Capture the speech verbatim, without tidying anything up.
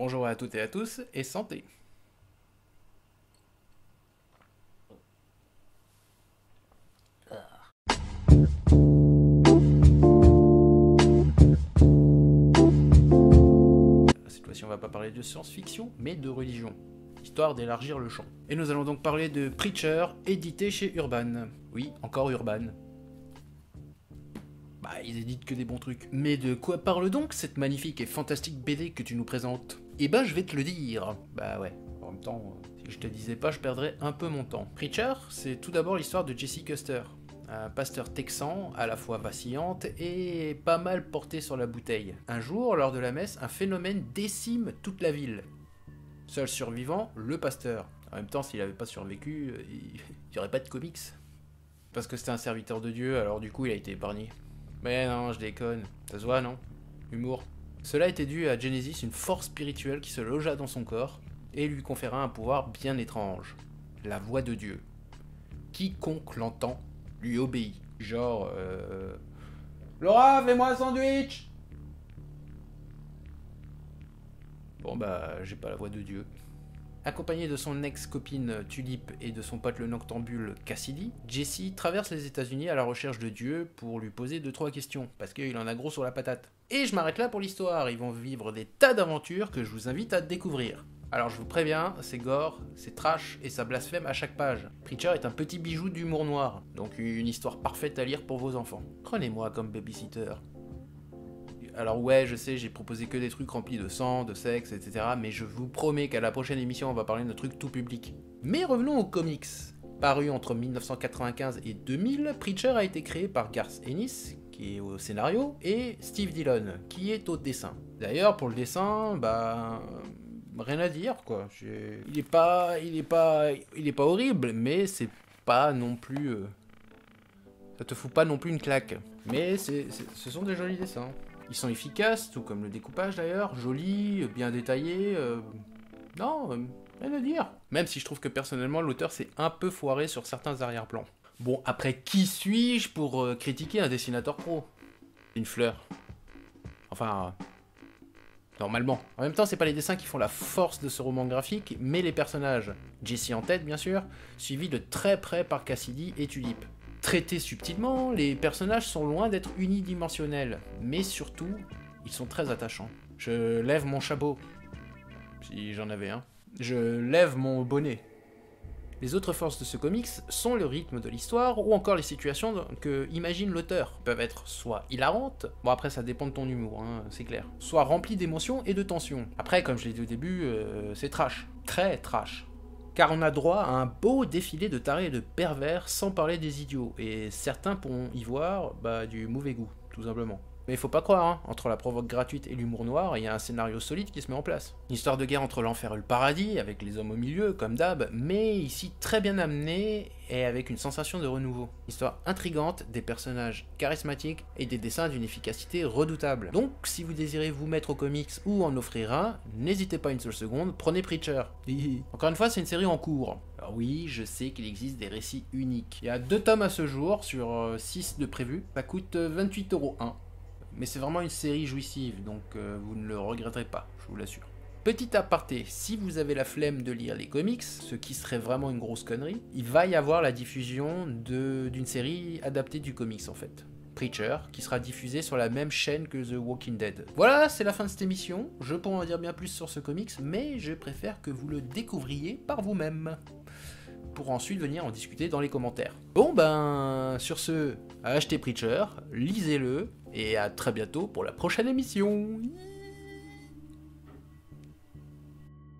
Bonjour à toutes et à tous, et santé. Cette fois-ci, on va pas parler de science-fiction, mais de religion, histoire d'élargir le champ. Et nous allons donc parler de Preacher, édité chez Urban. Oui, encore Urban. Bah, ils éditent que des bons trucs. Mais de quoi parle donc cette magnifique et fantastique B D que tu nous présentes? Eh ben, je vais te le dire. Bah ouais, en même temps, si je te disais pas, je perdrais un peu mon temps. Preacher, c'est tout d'abord l'histoire de Jesse Custer, un pasteur texan, à la fois vacillante et pas mal porté sur la bouteille. Un jour, lors de la messe, un phénomène décime toute la ville. Seul survivant, le pasteur. En même temps, s'il avait pas survécu, il n'y aurait pas de comics. Parce que c'était un serviteur de Dieu, alors du coup, il a été épargné. Mais non, je déconne. Ça se voit, non? Humour. Cela était dû à Genesis, une force spirituelle qui se logea dans son corps et lui conféra un pouvoir bien étrange. La voix de Dieu. Quiconque l'entend lui obéit. Genre, euh... Laura, fais-moi un sandwich! Bon bah, j'ai pas la voix de Dieu. Accompagné de son ex-copine Tulip et de son pote le noctambule Cassidy, Jesse traverse les États-Unis à la recherche de Dieu pour lui poser deux trois questions, parce qu'il en a gros sur la patate. Et je m'arrête là pour l'histoire, ils vont vivre des tas d'aventures que je vous invite à découvrir. Alors je vous préviens, c'est gore, c'est trash et ça blasphème à chaque page. Preacher est un petit bijou d'humour noir, donc une histoire parfaite à lire pour vos enfants. Prenez-moi comme babysitter. Alors ouais, je sais, j'ai proposé que des trucs remplis de sang, de sexe, et cetera. Mais je vous promets qu'à la prochaine émission, on va parler de trucs tout public. Mais revenons aux comics. Paru entre mille neuf cent quatre-vingt-quinze et deux mille, Preacher a été créé par Garth Ennis, qui est au scénario, et Steve Dillon, qui est au dessin. D'ailleurs, pour le dessin, bah... rien à dire, quoi. Il est pas... il est pas... il est pas horrible, mais c'est pas non plus... Euh... ça te fout pas non plus une claque. Mais c'est, c'est... ce sont des jolis dessins. Ils sont efficaces, tout comme le découpage d'ailleurs, joli, bien détaillé, euh... non, euh, rien à dire. Même si je trouve que personnellement l'auteur s'est un peu foiré sur certains arrière-plans. Bon, après, qui suis-je pour euh, critiquer un dessinateur pro? Une fleur. Enfin, euh, normalement. En même temps, c'est pas les dessins qui font la force de ce roman graphique, mais les personnages. Jesse en tête, bien sûr, suivi de très près par Cassidy et Tulip. Traités subtilement, les personnages sont loin d'être unidimensionnels, mais surtout, ils sont très attachants. Je lève mon chapeau, si j'en avais un. Je lève mon bonnet. Les autres forces de ce comics sont le rythme de l'histoire ou encore les situations que imagine l'auteur. Elles peuvent être soit hilarantes, bon après ça dépend de ton humour, hein, c'est clair, soit remplies d'émotions et de tensions. Après, comme je l'ai dit au début, euh, c'est trash, très trash. Car on a droit à un beau défilé de tarés et de pervers, sans parler des idiots, et certains pourront y voir bah, du mauvais goût, tout simplement. Mais il faut pas croire, hein, entre la provoque gratuite et l'humour noir, il y a un scénario solide qui se met en place. Une histoire de guerre entre l'enfer et le paradis, avec les hommes au milieu, comme d'hab, mais ici très bien amenée et avec une sensation de renouveau. Histoire intrigante, des personnages charismatiques et des dessins d'une efficacité redoutable. Donc, si vous désirez vous mettre au comics ou en offrir un, n'hésitez pas une seule seconde, prenez Preacher. Encore une fois, c'est une série en cours. Alors oui, je sais qu'il existe des récits uniques. Il y a deux tomes à ce jour, sur six de prévus. Ça coûte vingt-huit euros un. Mais c'est vraiment une série jouissive, donc euh, vous ne le regretterez pas, je vous l'assure. Petit aparté, si vous avez la flemme de lire les comics, ce qui serait vraiment une grosse connerie, il va y avoir la diffusion de, d'une série adaptée du comics en fait. Preacher, qui sera diffusée sur la même chaîne que The Walking Dead. Voilà, c'est la fin de cette émission. Je pourrais en dire bien plus sur ce comics, mais je préfère que vous le découvriez par vous-même, pour ensuite venir en discuter dans les commentaires. Bon ben, sur ce, achetez Preacher, lisez-le, et à très bientôt pour la prochaine émission.